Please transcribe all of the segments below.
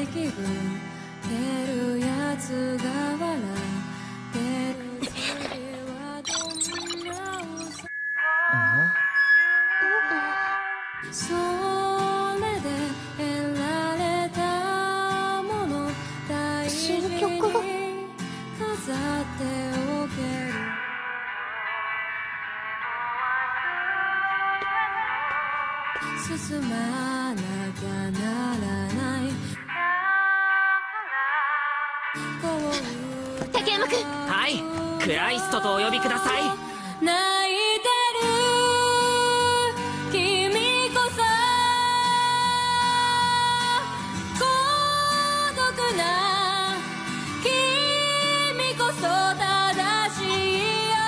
息ぶてるやつが笑ってる次はどんな嘘それで得られたもの大事に飾っておける進まなきゃならない竹山くん。 はい、クライストとお呼びください。 泣いてる君こそ孤独な君こそ正しいよ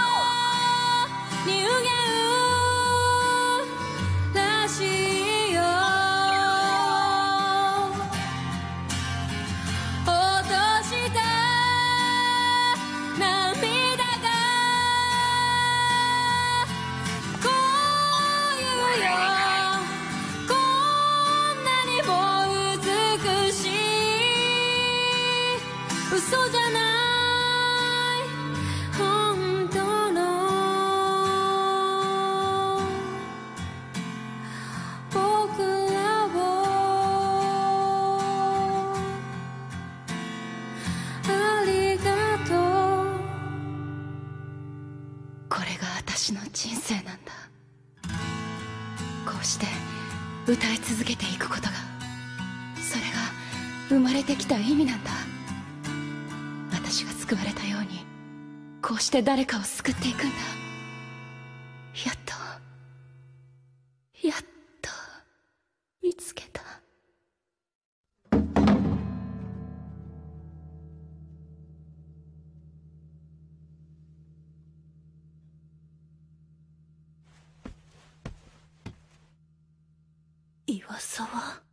人間らしいよ落とした涙がこういうよこんなにも美しい嘘じゃない本当の僕らをありがとうこれが私の人生なんだ。こうして歌い続けていくことが、それが生まれてきた意味なんだ。私が救われたように、こうして誰かを救っていくんだ。やっと見つけた。 岩沢。